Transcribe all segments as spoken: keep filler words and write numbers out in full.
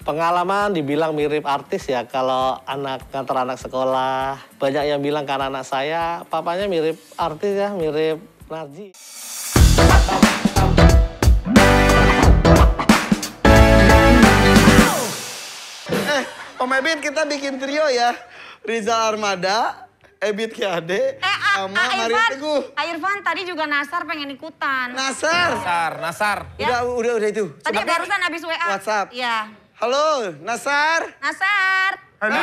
Pengalaman dibilang mirip artis ya kalau anak ngantar anak sekolah. Banyak yang bilang karena anak saya, papanya mirip artis ya, mirip Narji. Eh, Om Ebit kita bikin trio ya. Riza Armada, Ebit Kiade, eh, sama ah, Maria Teguh. Irfan tadi juga Nasar pengen ikutan. Nasar. Nasar, Nasar. Ya. Udah, udah, udah itu. Tadi Sudah barusan habis W A. WhatsApp. Iya. Halo, Nasar. Nasar. Halo.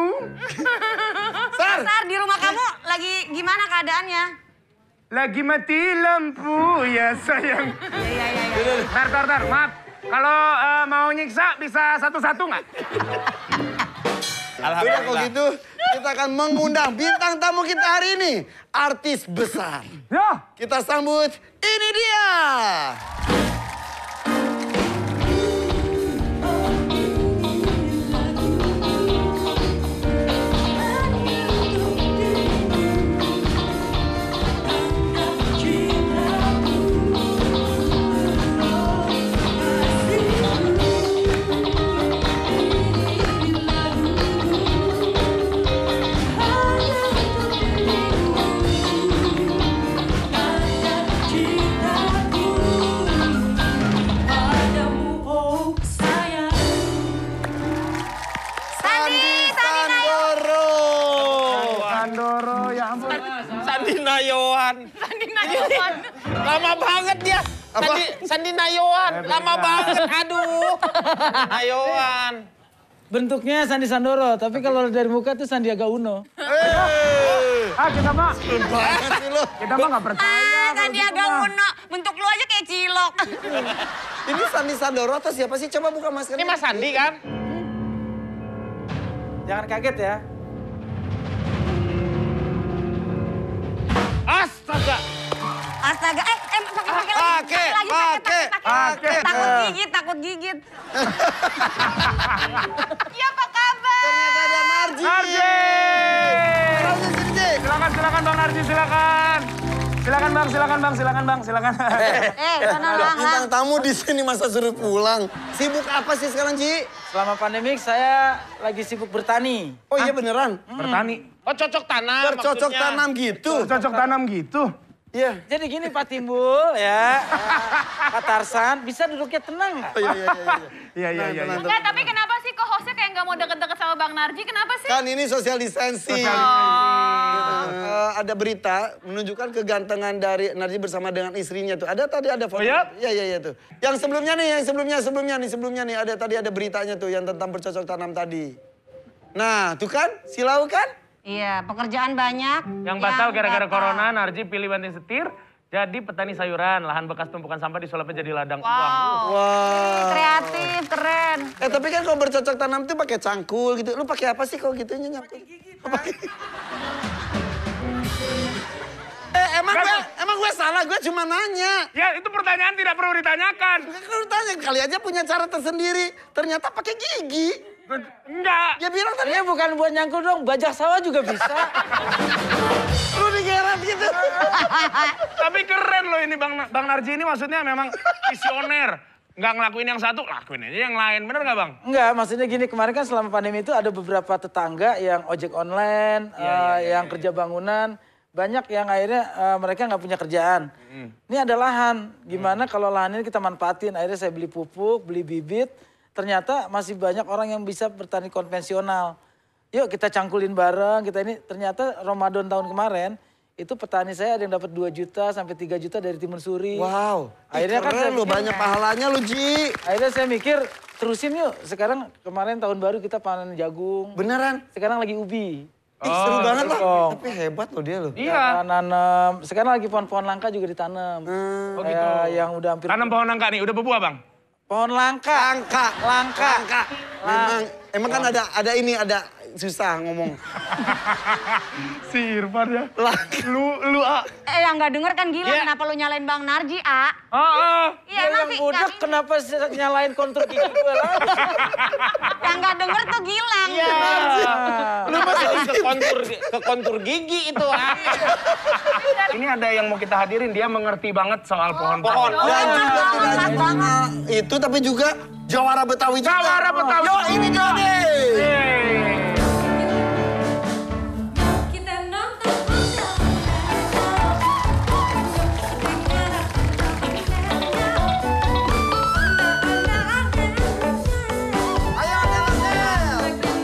Sar. Nasar, di rumah kamu lagi gimana keadaannya? Lagi mati lampu ya sayang. Iya, iya, iya. Tar, tar, tar, maaf. Kalau uh, mau nyiksa bisa satu-satu nggak? Udah kalau gitu kita akan mengundang bintang tamu kita hari ini. Artis besar. Ya. Kita sambut, ini dia. Sandi Nayoan. Sandi Nayoan. Lama banget dia. Apa? Sandi, Sandi Nayoan. Lama banget. Aduh. Nayoan. Bentuknya Sandi Sandoro, tapi kalau dari muka tuh Sandiaga Uno. Hey. Ah, kita mah. Banget sih lo. Kita mah nggak percaya. Ah, kalau Sandiaga gitu mah. Uno. Bentuk lu aja kayak cilok. Ini Sandi Sandoro atau siapa sih? Coba buka maskernya. Ini Mas Sandi kan? Jangan kaget ya. Astaga. Astaga, eh, eh pakai pakai lagi. Pakai, lagi, pakai, pakai. Takut gigit, takut gigit. Iya, apa kabar? Ternyata ada Narji. Narji. Narji sini. Silakan, silakan Bang Narji, silakan. Silakan Bang, silakan Bang, silakan Bang, silakan. Eh, sana lang Bintang lang. tamu di sini masa suruh pulang. Sibuk apa sih sekarang, Ji? Selama pandemik saya lagi sibuk bertani. Oh iya beneran? Bertani. Oh cocok tanam Bercocok maksudnya. tanam gitu. Cocok tanam gitu. Iya. Jadi gini Pak Timbul ya, Pak Tarsan, bisa duduknya tenang nggak? Oh iya, iya, iya. Iya, iya, iya. Tenang, Enggak, tapi kenapa sih kok hostnya kayak nggak mau deket-deket sama Bang Narji? Kenapa sih? Kan ini social distancing. Social Eh, ada berita menunjukkan kegantengan dari Narji bersama dengan istrinya tuh. Ada tadi ada foto. Oh ya? Iya, iya, iya tuh. Yang sebelumnya nih, yang sebelumnya, sebelumnya nih, sebelumnya nih. Ada tadi ada beritanya tuh yang tentang bercocok tanam tadi. Nah, tuh kan, silau kan? Iya, pekerjaan banyak. Yang batal gara-gara batal. corona, Narji pilih banting setir. Jadi petani sayuran, lahan bekas tumpukan sampah disulapnya jadi ladang uang. Wow. Wah. Kreatif, keren. Eh tapi kan kalau bercocok tanam tuh pakai cangkul gitu. Lu pakai apa sih kok gitunya nyangkul? Pakai gigi. Eh emang gue, emang gue salah, gue cuma nanya. Ya itu pertanyaan tidak perlu ditanyakan. Enggak kan lu tanya, kali aja punya cara tersendiri. Ternyata pakai gigi. Enggak. Dia bilang tadi, Ini bukan buat nyangkul dong, bajak sawah juga bisa. lu digeret gitu. Tapi keren loh ini Bang, Bang Narji ini maksudnya memang visioner. Nggak ngelakuin yang satu, lakuin aja yang lain. Bener nggak Bang? Enggak, maksudnya gini, kemarin kan selama pandemi itu ada beberapa tetangga yang ojek online, Iya, eh, iya, iya, yang kerja bangunan. Banyak yang akhirnya eh, mereka nggak punya kerjaan. Mm. Ini ada lahan, gimana kalau lahan ini kita manfaatin. Akhirnya saya beli pupuk, beli bibit. Ternyata masih banyak orang yang bisa bertani konvensional. Yuk kita cangkulin bareng, kita ini ternyata Ramadan tahun kemarin, itu petani saya ada yang dapat dua juta sampai tiga juta dari Timun Suri. Wow, Akhirnya kan saya keren lu, mikir- banyak pahalanya lu Ji. Akhirnya saya mikir, terusin yuk. Sekarang kemarin tahun baru kita panen jagung. Beneran? Sekarang lagi ubi. Ih, seru banget terus loh. dong. Tapi hebat loh dia loh. Iya. Kita nanam. Sekarang lagi pohon-pohon langka juga ditanam. Hmm. Oh Kayak gitu. yang udah hampir... Tanam pohon nangka nih, udah berbuah Bang? Pohon langka. Langka. Langka. Langka. Memang, emang kan ada ada ini, ada susah ngomong. Si Irfan ya. Lu, lu, A. Eh yang nggak denger kan gila, kenapa lu nyalain Bang Narji, A? Ah, ah. Iya, Dia yang nanti budak nggak- kenapa nyalain kontur gigi gue lagi? Yang nggak denger tuh Gilang. Iya. Lu masih ke kontur ke kontur gigi itu. Ah. Ini ada yang mau kita hadirin, dia mengerti banget soal pohon-pohon. Pohon. Dan juga tidak hanya mengenal itu, tapi juga Jawara Betawi juga. Jawara Betawi. Yo, ini dia nih. Yeay. Kita nonton bersama. Ayo, Del-Del.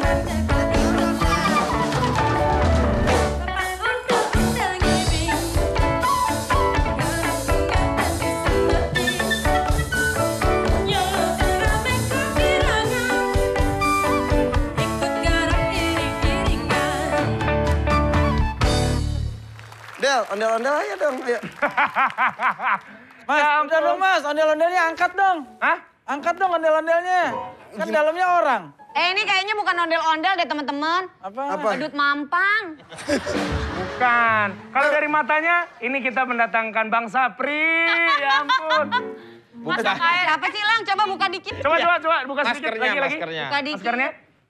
Del, ondel-ondel aja dong. Ayo. Mas, Ya udah ampun. dong mas, ondel-ondelnya angkat dong. Hah? Angkat dong ondel-ondelnya. Kan dalamnya orang. Eh ini kayaknya bukan ondel-ondel deh teman-teman. Apa? Apa? Pedut mampang. Bukan. Kalau dari matanya, ini kita mendatangkan Bang Sapri. Ya ampun. Masak air. Siapa sih Lang? Coba buka dikit. Coba, coba, coba. Buka sedikit. Maskernya, Lagi, lagi. maskernya. Buka dikit. Maskernya.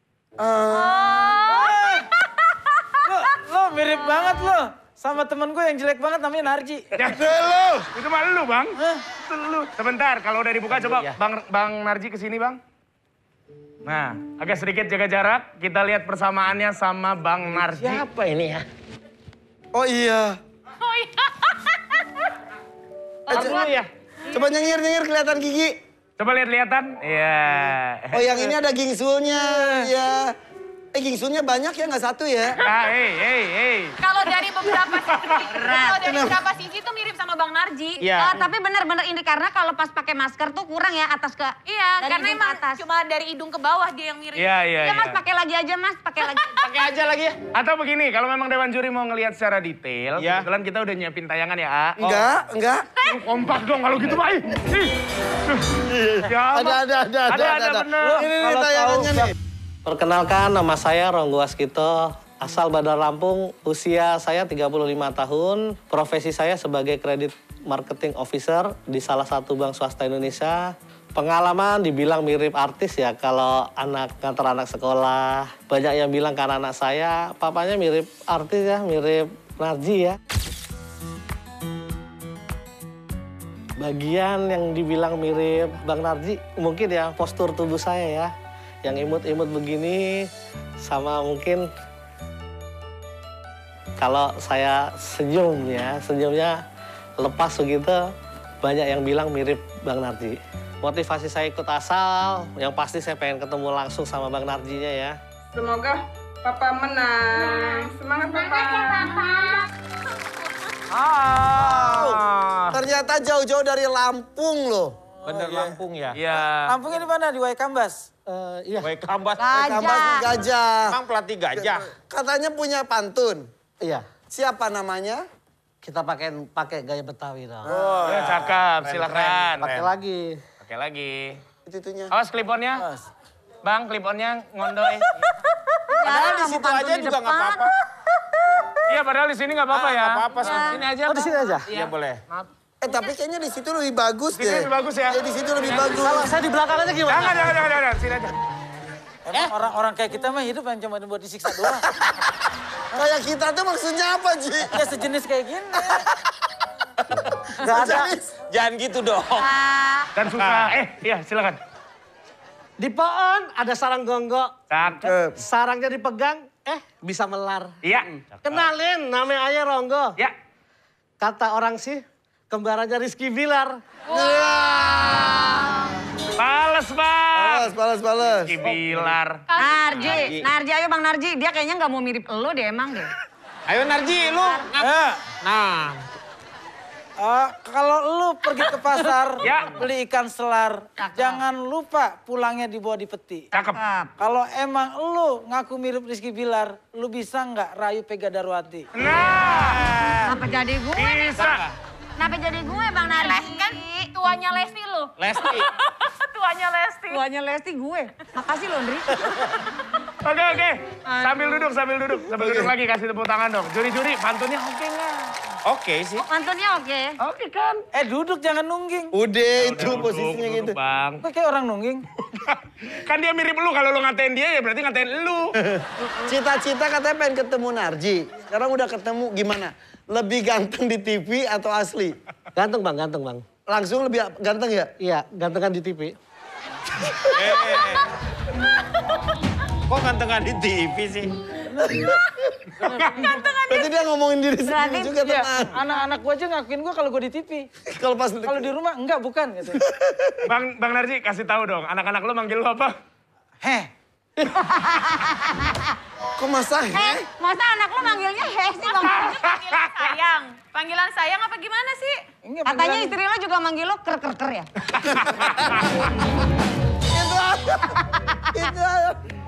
Eh, Lo, lo mirip banget lo. Sama temen gue yang jelek banget namanya Narji. Ya, lu. Itu mah lu, Bang. Itu lu. Sebentar, kalau udah dibuka coba Bang Bang Narji ke sini, Bang. Nah, agak sedikit jaga jarak. Kita lihat persamaannya sama Bang Narji. Siapa ini ya? Oh iya. Oh iya. Eh, Dulu ya. Coba nyengir-nyengir kelihatan gigi. Coba lihat-lihatan. Iya. Oh yang ini ada gingsulnya. Iya. Eh gingsulnya banyak ya, nggak satu ya? Ah, hei, hei, hei. Kalau dari beberapa sisi, kalau dari beberapa sisi tuh mirip sama Bang Narji. Iya. Oh, tapi bener-bener ini karena kalau pas pakai masker tuh kurang ya atas ke Iya, dari karena hidung ke emang atas. cuma dari hidung ke bawah dia yang mirip. Iya, iya, Ya mas iya. pakai lagi aja mas, pakai lagi. Pakai aja lagi ya. Atau begini, kalau memang Dewan Juri mau ngelihat secara detail, Iya. kebetulan kita udah nyiapin tayangan ya, A. Enggak, enggak. Lu kompak dong kalau gitu, Pak. Ih, ih. Ya, Ada, ada, ada, ada, Ada, ada, ada. bener. Ini nih Kalau tayangannya tahu- nih. Perkenalkan, nama saya Ronggo Waskito, asal Bandar Lampung, usia saya tiga puluh lima tahun, profesi saya sebagai Credit Marketing Officer di salah satu bank swasta Indonesia. Pengalaman dibilang mirip artis ya, kalau anak nganter anak sekolah. Banyak yang bilang karena anak saya, papanya mirip artis ya, mirip Narji ya. Bagian yang dibilang mirip Bang Narji, mungkin ya postur tubuh saya ya. Yang imut-imut begini, sama mungkin kalau saya senyum ya, senyumnya lepas begitu, banyak yang bilang mirip Bang Narji. Motivasi saya ikut asal, yang pasti saya pengen ketemu langsung sama Bang Narjinya ya. Semoga Papa menang. Semangat Papa. Ah. Ternyata jauh-jauh dari Lampung loh. Bener Lampung ya. Iya. Lampungnya di mana? Di Waikambas. Eh, iya, Baik kambas. Kambas gajah. Emang pelatih gajah. Katanya punya pantun. iya. Siapa namanya? Kita pakai pakai gaya Betawi dong. Oh, ya, cakep, silakan. Pakai lagi. Pakai lagi. Itu-itunya. Awas kliponnya. Bang, kliponnya ngondoy. Padahal di situ aja juga nggak apa-apa. Iya, padahal di sini nggak apa-apa ya. Nggak apa-apa sih. Sini aja. Oh, di sini aja? Iya boleh. Eh tapi kayaknya di situ lebih bagus Di sini deh. lebih bagus ya. Ya di situ lebih bagus. Kalau saya di belakang aja gimana? Jangan, jangan, jangan, jangan. Sini aja. Emang orang-orang kayak kita mah hidup yang cuma buat disiksa doang. Kayak kita tuh maksudnya apa, Ji? Ya sejenis kayak gini. Gak ada. Jangan gitu dong. Dan suka. Eh, iya, silakan. Di pohon ada sarang gonggok. Cakep. Sarangnya dipegang, eh bisa melar. Iya. Kenalin, namanya ayah Ronggo. Ya. Kata orang sih, kembarannya Rizky Bilar. Pales, Bang. Balas, balas, balas. Kibilar. Narji, Narji ayo Bang Narji. Dia kayaknya nggak mau mirip elu deh emang deh. Ayo Narji, lu. Ya, Nah, eh, kalau lu pergi ke pasar Ya. beli ikan selar, jangan lupa pulangnya dibawa di peti. Cakep. Kalau emang lu ngaku mirip Rizky Bilar, lu bisa nggak rayu Pega Darwati? Nah, Kenapa jadi gue? bisa. Kenapa jadi gue Bang Narji? Kan tuanya Lesti lu. Lesti. Tuanya Lesti. Tuanya Lesti gue. Makasih loh, Ndri. Oke, oke. Sambil duduk, sambil duduk. Sambil duduk lagi, kasih tepuk tangan dong. Juri-juri, pantunnya oke nggak? Oke sih. Oh, pantunnya oke. Oke kan? Eh duduk jangan nungging. Udah itu Udah, duduk, posisinya duduk, gitu. Bang. Kok kayak orang nungging? Kan dia mirip lu, kalau lu ngatain dia ya berarti ngatain lu. Cita-cita katanya pengen ketemu Narji. Sekarang udah ketemu, gimana? Lebih ganteng di T V atau asli? Ganteng bang, ganteng bang. Langsung lebih ganteng ya? Iya, gantengan di T V. Kok gantengan di T V sih? Berarti dia ngomongin diri sendiri juga Iya, tenang. anak-anak gua aja ngakuin gua kalau gua di T V. Kalau pas Kalau di rumah enggak, bukan gitu. Bang, Bang Narji, kasih tahu dong, anak-anak lu manggil lu apa? Heh. Kok masa Eh, heh? masa anak lu manggilnya heh sih bang? Panggilan sayang. Panggilan sayang apa gimana sih? Enggak, Katanya panggilan- istri lu juga manggil lu ker ker ker ya? Itu aja. Itu aja.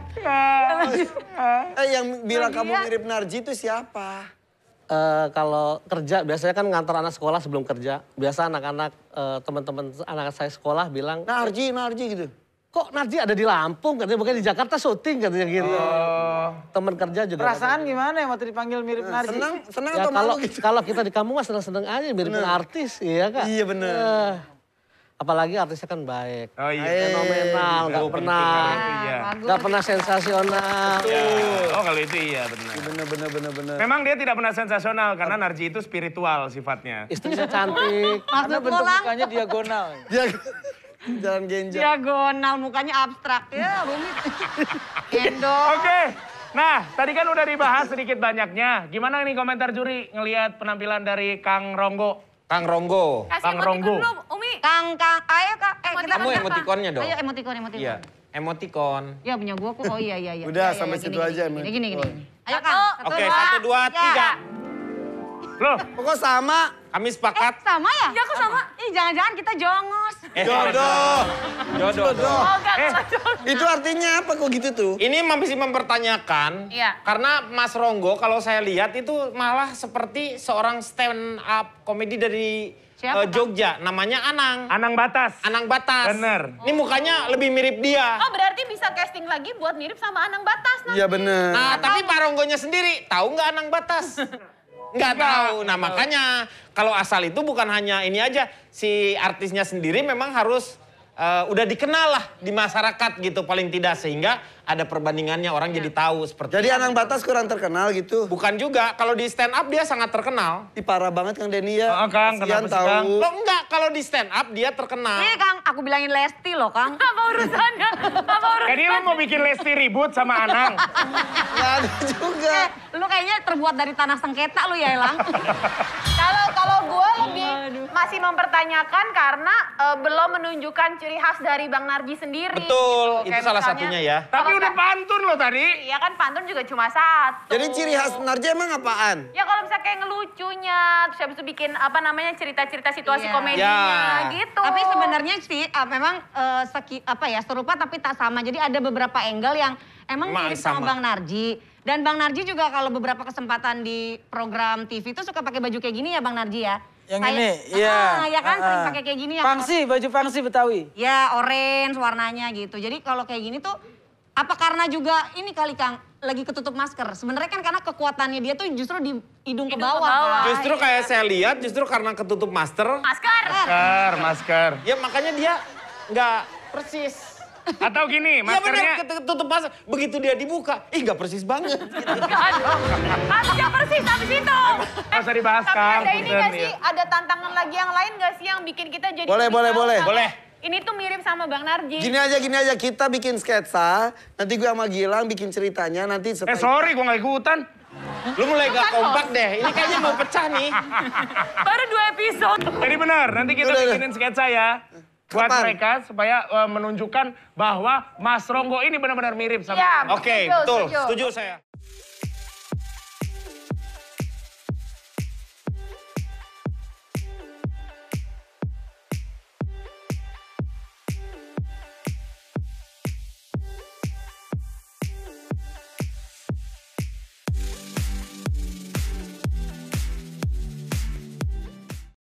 Eh yang bilang kamu mirip Narji itu siapa? Eh, kalau kerja biasanya kan ngantar anak sekolah sebelum kerja. Biasa anak-anak eh, teman-teman anak saya sekolah bilang, Narji, Narji gitu. kok Narji ada di Lampung katanya, bukan di Jakarta syuting katanya gitu. Teman kerja juga. Perasaan gimana ya waktu dipanggil mirip Narji? Senang, senang Ya atau kalau malu gitu? kalau kita di kampung mah seneng-seneng aja mirip artis, iya kan? Iya, bener. Eh, apalagi artisnya kan baik, Oh iya. fenomenal, nggak Oh, pernah, penting, kalau itu iya. nggak pernah sensasional. Oh kalau itu iya benar. Bener, bener, bener, bener. Memang dia tidak pernah sensasional karena Narji itu spiritual sifatnya. Istrinya cantik. Karena Masuk bentuk pulang, mukanya diagonal. Dia jalan genjot. diagonal, mukanya abstrak. Ya rumit. Gendong. Oke. Nah, tadi kan udah dibahas sedikit banyaknya. Gimana nih komentar juri ngelihat penampilan dari Kang Ronggo? Kang Ronggo. Kasih Bang emoticon Ronggo. dulu, Umi. Kang, Kang, ayo Kak. Eh, kita Kamu kan- emotikonnya dong. Ayo emotikon, emotikon. Iya, emotikon. Ya punya gua kok. Oh iya, iya, iya. Udah, Iya, iya, sampai iya, situ gini, aja, Gini, emotikon. gini, gini. Ayo Satu. Kang. Oke, satu, dua, tiga. Loh, Kok sama? Kami Eh, sepakat. sama ya? Iya, kok sama? Ih, jangan-jangan kita jongos. Eh, Jodoh. Jodoh. Oh, enggak. Eh. Itu artinya apa kok gitu tuh? Ini masih mempertanyakan, Iya. karena Mas Ronggo kalau saya lihat itu malah seperti seorang stand up komedi dari Siapa, eh, Jogja, namanya Anang. Anang Batas. Anang Batas. Bener. Ini mukanya lebih mirip dia. Oh, berarti bisa casting lagi buat mirip sama Anang Batas nanti. Iya bener. Nah, tapi Pak Ronggonya sendiri tahu nggak Anang Batas? Nggak tahu. Nah, makanya kalau asal itu bukan hanya ini aja, si artisnya sendiri memang harus eh, udah dikenal lah di masyarakat gitu paling tidak, sehingga ada perbandingannya orang jadi tahu seperti Jadi Anang Batas kurang terkenal gitu. Bukan juga, kalau di stand up dia sangat terkenal. Ih, parah banget Kang Denny ya. Oh, Kang, Kasihan kenapa sih, Kang? tahu. Loh enggak, kalau di stand up dia terkenal. Nih Kang, aku bilangin Lesti loh Kang. Apa urusannya? Apa urusannya? Jadi lu mau bikin Lesti ribut sama Anang? Nggak ada juga. Eh, lu kayaknya terbuat dari tanah sengketa lu ya Elang. Kalau kalau gue lebih masih mempertanyakan karena eh, belum menunjukkan ciri khas dari Bang Narji sendiri. Betul, gitu. itu Kayak salah misalnya- satunya ya. Tapi Kalau udah nggak- pantun lo tadi. Iya kan pantun juga cuma satu. Jadi ciri khas Narji emang apaan? Ya kalau misalnya kayak ngelucunya, terus habis itu bikin apa namanya cerita-cerita situasi Iya. komedinya Ya. gitu. Tapi sebenarnya sih ah, memang eh, seki, apa ya serupa tapi tak sama. Jadi ada beberapa angle yang emang Emang mirip sama sama. Bang Narji. Dan Bang Narji juga kalau beberapa kesempatan di program T V itu suka pakai baju kayak gini ya Bang Narji ya. Yang Kayak- ini, iya. Ah, ya kan sering Ah, ah. pakai kayak gini ya. Pangsi, baju pangsi Betawi. Ya orange warnanya gitu. Jadi kalau kayak gini tuh apa karena juga ini kali Kang lagi ketutup masker. Sebenarnya kan karena kekuatannya dia tuh justru di hidung ke Hidung ke bawah. bawah. Kan? Justru kayak saya lihat, justru karena ketutup masker, Masker. Masker, masker. ya makanya dia nggak persis. Atau gini, Ya benar, maskernya... ketutup masker. Begitu dia dibuka, ih nggak persis banget. Enggak dong. Harusnya persis habis itu. Nggak usah dibahas, Tapi Kang. ada ini Punten, gak sih? ya. Ada tantangan lagi yang lain gak sih yang bikin kita jadi... Boleh, lebih boleh, tahu boleh. sama- Boleh. Ini tuh mirip sama Bang Narji. Gini aja, gini aja. Kita bikin sketsa. Nanti gue sama Gilang bikin ceritanya. Nanti Eh setelah... sorry, gue nggak ikutan. Lu mulai gak kompak deh, ini kayaknya mau pecah nih. Baru dua episode. Jadi benar, nanti kita Udah, udah. bikinin sketsa ya. Buat Kapan? mereka supaya eh, menunjukkan bahwa Mas Ronggo ini benar-benar mirip sama... Iya. Oke, Setuju, betul, setuju. setuju saya.